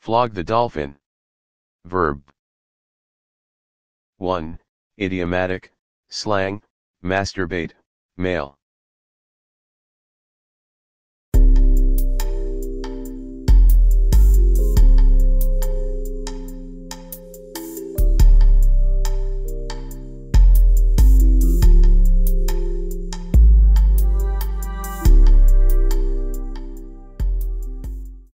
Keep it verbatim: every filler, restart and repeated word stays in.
Flog the dolphin. Verb. one. Idiomatic, slang, masturbate, male.